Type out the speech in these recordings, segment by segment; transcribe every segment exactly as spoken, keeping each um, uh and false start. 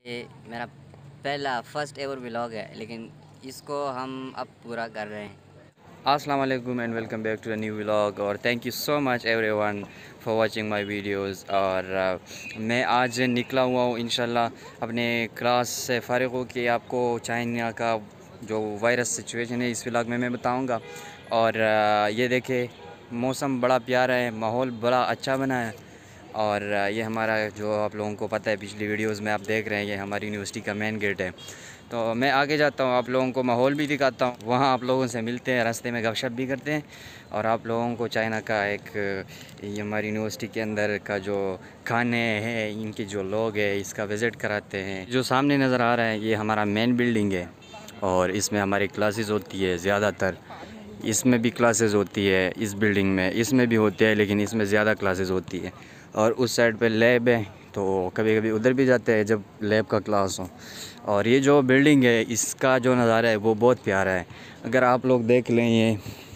ये मेरा पहला फर्स्ट एवर व्लॉग है, लेकिन इसको हम अब पूरा कर रहे हैं। अस्सलाम वालेकुम and welcome back to the new vlog और thank you so much everyone for watching my videos. और uh, मैं आज निकला हुआ हूँ इंशाल्लाह अपने क्लास से फ़ारिग हो के आपको चाइना का जो वायरस सिचुएशन है इस व्लॉग में मैं बताऊँगा। और uh, ये देखे मौसम बड़ा प्यारा है, माहौल बड़ा अच्छा बना है। और uh, ये हमारा जो आप लोगों को पता है पिछली वीडियोस में आप देख रहे हैं, ये हमारी यूनिवर्सिटी का मेन गेट है। तो मैं आगे जाता हूँ, आप लोगों को माहौल भी दिखाता हूँ, वहाँ आप लोगों से मिलते हैं, रास्ते में गपशप भी करते हैं और आप लोगों को चाइना का एक ये हमारी यूनिवर्सिटी के अंदर का जो खाने हैं, इनके जो लोग हैं, इसका विज़िट कराते हैं। जो सामने नज़र आ रहा है ये हमारा मेन बिल्डिंग है और इसमें हमारी क्लासेस होती है ज़्यादातर। इसमें भी क्लासेस होती है, इस बिल्डिंग में इसमें भी होती है, लेकिन इसमें ज़्यादा क्लासेस होती है। और उस साइड पे लैब है, तो कभी कभी उधर भी जाते हैं जब लैब का क्लास हो। और ये जो बिल्डिंग है इसका जो नज़ारा है वो बहुत प्यारा है। अगर आप लोग देख लें, ये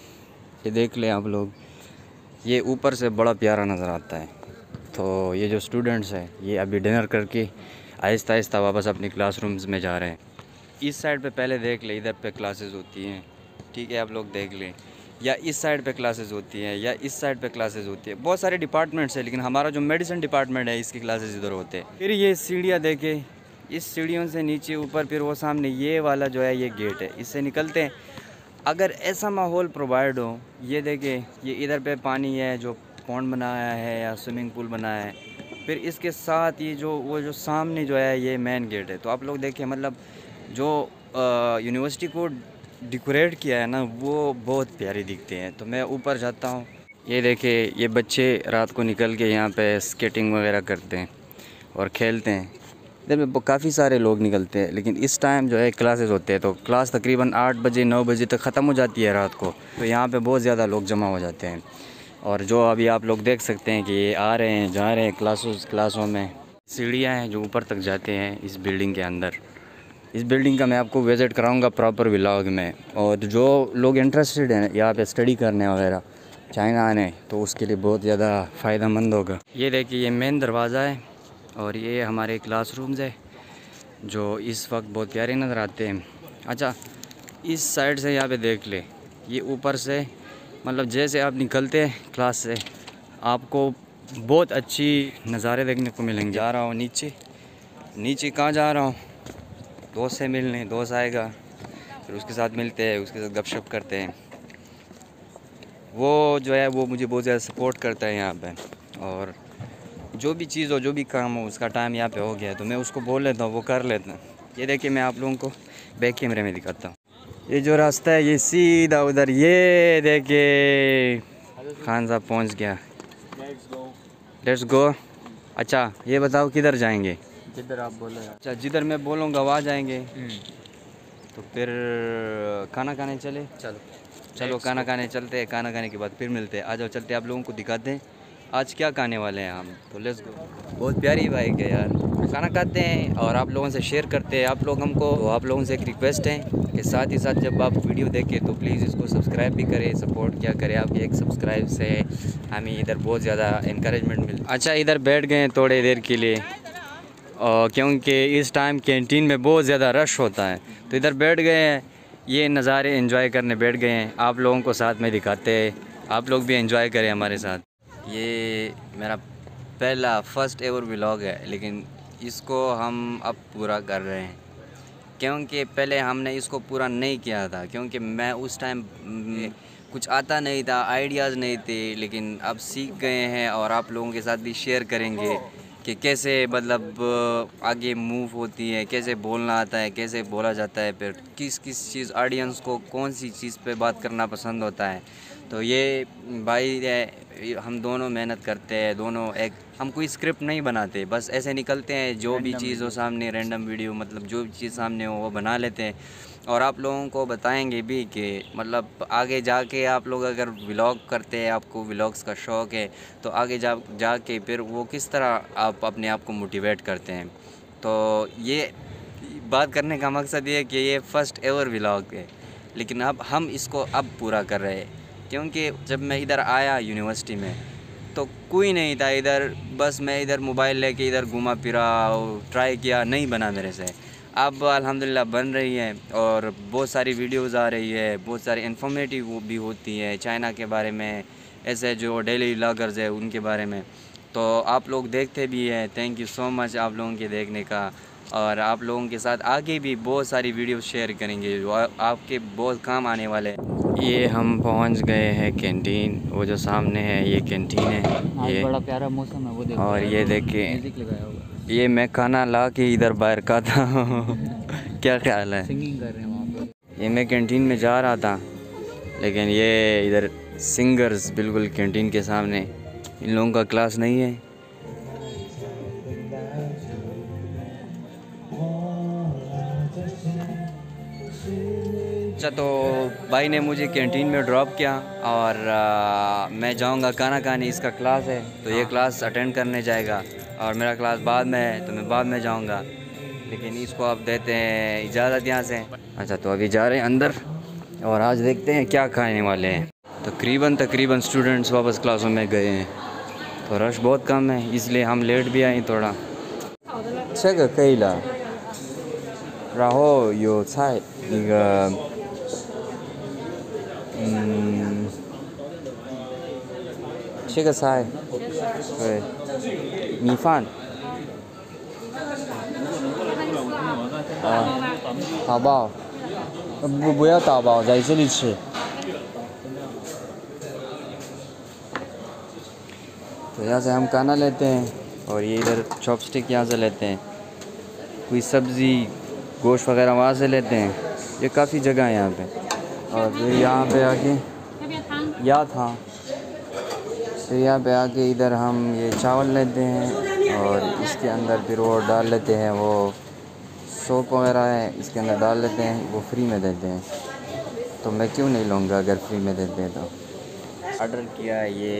ये देख लें आप लोग, ये ऊपर से बड़ा प्यारा नज़र आता है। तो ये जो स्टूडेंट्स हैं ये अभी डिनर करके आहिस्ता आहिस्ता वापस अपनी क्लासरूम्स में जा रहे हैं। इस साइड पे पहले देख लें, इधर पे क्लासेस होती हैं, ठीक है, आप लोग देख लें। या इस साइड पे क्लासेस होती हैं या इस साइड पे क्लासेस होती है। बहुत सारे डिपार्टमेंट्स हैं, लेकिन हमारा जो मेडिसिन डिपार्टमेंट है इसकी क्लासेस इधर होते हैं। फिर ये सीढ़ियाँ देखें, इस सीढ़ियों से नीचे ऊपर फिर वो सामने ये वाला जो है ये गेट है, इससे निकलते हैं। अगर ऐसा माहौल प्रोवाइड हो, ये देखें, ये इधर पे पानी है जो पॉन्ड बनाया है या स्विमिंग पूल बनाया है, फिर इसके साथ ये जो वो जो सामने जो है ये मेन गेट है। तो आप लोग देखें, मतलब जो यूनिवर्सिटी को डेकोरेट किया है ना वो बहुत प्यारी दिखते हैं। तो मैं ऊपर जाता हूँ, ये देखे, ये बच्चे रात को निकल के यहाँ पे स्केटिंग वगैरह करते हैं और खेलते हैं। इधर में काफ़ी सारे लोग निकलते हैं, लेकिन इस टाइम जो है क्लासेस होते हैं, तो क्लास तकरीबन आठ बजे नौ बजे तक ख़त्म हो जाती है रात को। तो यहाँ पे बहुत ज़्यादा लोग जमा हो जाते हैं। और जो अभी आप लोग देख सकते हैं कि ये आ रहे हैं जा रहे हैं क्लासों क्लासों में। सीढ़ियाँ हैं जो ऊपर तक जाते हैं इस बिल्डिंग के अंदर। इस बिल्डिंग का मैं आपको विज़िट कराऊंगा प्रॉपर व्लॉग में। और जो लोग इंटरेस्टेड हैं यहाँ पे स्टडी करने वगैरह, चाइना आने, तो उसके लिए बहुत ज़्यादा फ़ायदेमंद होगा। ये देखिए, ये मेन दरवाज़ा है और ये हमारे क्लासरूम्स है जो इस वक्त बहुत प्यारे नज़र आते हैं। अच्छा, इस साइड से यहाँ पे देख ले, ये ऊपर से मतलब जैसे आप निकलते हैं क्लास से आपको बहुत अच्छी नज़ारे देखने को मिलेंगे। जा रहा हूँ नीचे, नीचे कहाँ जा रहा हूँ, दोस्त से मिलने। दोस्त आएगा, फिर उसके साथ मिलते हैं, उसके साथ गपशप करते हैं। वो जो है वो मुझे बहुत ज़्यादा सपोर्ट करता है यहाँ पे। और जो भी चीज़ हो, जो भी काम हो, उसका टाइम यहाँ पे हो गया तो मैं उसको बोल लेता हूँ, वो कर लेता हूँ। ये देखिए, मैं आप लोगों को बैक कैमरे में दिखाता हूँ। ये जो रास्ता है ये सीधा उधर, ये देखिए खान साहब पहुँच गया। Let's go. अच्छा, ये बताओ किधर जाएंगे? जिधर आप बोले। अच्छा, जिधर मैं बोलूँगा वहाँ जाएंगे। तो फिर खाना खाने चले। चलो चलो खाना खाने चलते हैं, खाना खाने के बाद फिर मिलते हैं। आ जाओ, चलते हैं, आप लोगों को दिखाते हैं आज क्या खाने वाले हैं हम। तो लेट्स गो। बहुत प्यारी बाइक है यार। खाना खाते हैं और आप लोगों से शेयर करते हैं। आप लोग हमको, तो आप लोगों से एक रिक्वेस्ट है कि साथ ही साथ जब आप वीडियो देखें तो प्लीज़ इसको सब्सक्राइब भी करें, सपोर्ट क्या करें। आपके एक सब्सक्राइब से हमें इधर बहुत ज़्यादा इंकरेजमेंट मिलता। अच्छा, इधर बैठ गए थोड़ी देर के लिए और क्योंकि इस टाइम कैंटीन में बहुत ज़्यादा रश होता है, तो इधर बैठ गए हैं, ये नज़ारे एंजॉय करने बैठ गए हैं। आप लोगों को साथ में दिखाते हैं, आप लोग भी एंजॉय करें हमारे साथ। ये मेरा पहला फर्स्ट एवर व्लॉग है, लेकिन इसको हम अब पूरा कर रहे हैं क्योंकि पहले हमने इसको पूरा नहीं किया था, क्योंकि मैं उस टाइम कुछ आता नहीं था, आइडियाज़ नहीं थे, लेकिन अब सीख गए हैं और आप लोगों के साथ भी शेयर करेंगे कि कैसे मतलब आगे मूव होती है, कैसे बोलना आता है, कैसे बोला जाता है, फिर किस किस चीज़ ऑडियंस को कौन सी चीज़ पे बात करना पसंद होता है। तो ये भाई है, हम दोनों मेहनत करते हैं, दोनों एक, हम कोई स्क्रिप्ट नहीं बनाते, बस ऐसे निकलते हैं, जो भी चीज़ हो सामने, रैंडम वीडियो, मतलब जो भी चीज़ सामने हो वो बना लेते हैं। और आप लोगों को बताएंगे भी कि मतलब आगे जाके आप लोग अगर व्लॉग करते हैं, आपको व्लॉग्स का शौक़ है, तो आगे जा जाके फिर वो किस तरह आप अपने आप को मोटिवेट करते हैं। तो ये बात करने का मकसद ये है कि ये फ़र्स्ट एवर व्लॉग है, लेकिन अब हम इसको अब पूरा कर रहे हैं। क्योंकि जब मैं इधर आया यूनिवर्सिटी में तो कोई नहीं था इधर, बस मैं इधर मोबाइल लेके इधर घूमा फिरा और ट्राई किया, नहीं बना मेरे से। अब अल्हम्दुलिल्लाह बन रही है और बहुत सारी वीडियोस आ रही है, बहुत सारी इन्फॉर्मेटिव भी होती है चाइना के बारे में, ऐसे जो डेली व्लॉगर्स है उनके बारे में। तो आप लोग देखते भी हैं, थैंक यू सो मच आप लोगों के देखने का। और आप लोगों के साथ आगे भी बहुत सारी वीडियो शेयर करेंगे जो आपके बहुत काम आने वाले हैं। ये हम पहुंच गए हैं कैंटीन, वो जो सामने है ये कैंटीन है। आज ये बड़ा प्यारा मौसम है, वो देखो। और ये देखिए, म्यूजिक लगाया हुआ, ये मैं खाना ला के इधर बाहर का था। क्या ख्याल है? सिंगिंग कर रहे हैं वहाँ पे। ये मैं कैंटीन में जा रहा था, लेकिन ये इधर सिंगर्स बिल्कुल कैंटीन के सामने, इन लोगों का क्लास नहीं है। अच्छा, तो भाई ने मुझे कैंटीन में ड्रॉप किया और आ, मैं जाऊंगा खाना खाने, इसका क्लास है तो ये क्लास अटेंड करने जाएगा और मेरा क्लास बाद में है तो मैं बाद में जाऊंगा, लेकिन इसको अब देते हैं इजाज़त यहाँ से। अच्छा, तो अभी जा रहे हैं अंदर और आज देखते हैं क्या खाने वाले हैं। तकरीबन तकरीबन स्टूडेंट्स वापस क्लासों में गए हैं, तो रश बहुत कम है, इसलिए हम लेट भी आए थोड़ा। 这个可以了，然后有菜，那个，嗯，这个菜，对，米饭，啊，打包，呃不不要打包，在这里吃。 तो यहाँ से हम खाना लेते हैं और ये इधर चॉपस्टिक यहाँ से लेते हैं, कोई सब्ज़ी गोश्त वगैरह वहाँ से लेते हैं। ये काफ़ी जगह है यहाँ पे। और फिर यहाँ पे आके या था फिर यहाँ पे आके इधर हम ये चावल लेते हैं और इसके अंदर फिर वो डाल लेते हैं, वो सोप वगैरह है इसके अंदर डाल लेते हैं, वो फ्री में देते हैं। तो मैं क्यों नहीं लूँगा अगर फ्री में देते हैं तो। ऑर्डर किया है ये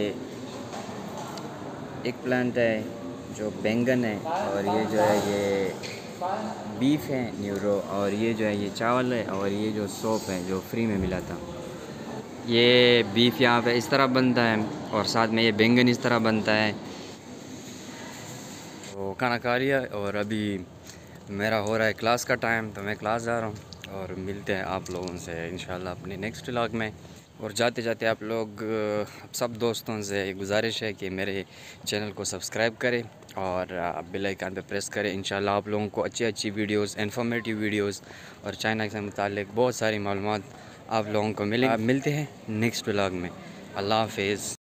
एक प्लांट है, जो बैंगन है, और ये जो है ये बीफ है न्यूरो, और ये जो है ये चावल है, और ये जो सोप है जो फ्री में मिला था। ये बीफ यहाँ पे इस तरह बनता है और साथ में ये बैंगन इस तरह बनता है। तो खाना खा लिया और अभी मेरा हो रहा है क्लास का टाइम, तो मैं क्लास जा रहा हूँ और मिलते हैं आप लोगों से इंशाल्लाह अपने नेक्स्ट व्लॉग में। और जाते जाते आप लोग सब दोस्तों से गुजारिश है कि मेरे चैनल को सब्सक्राइब करें और बेल आइकन पे प्रेस करें। इंशाल्लाह आप लोगों को अच्छी अच्छी वीडियोस, इन्फॉर्मेटिव वीडियोस और चाइना से मुतालिक बहुत सारी मालूमात आप लोगों को मिलेंगे। मिलते हैं नेक्स्ट व्लॉग में। अल्लाह हाफिज़।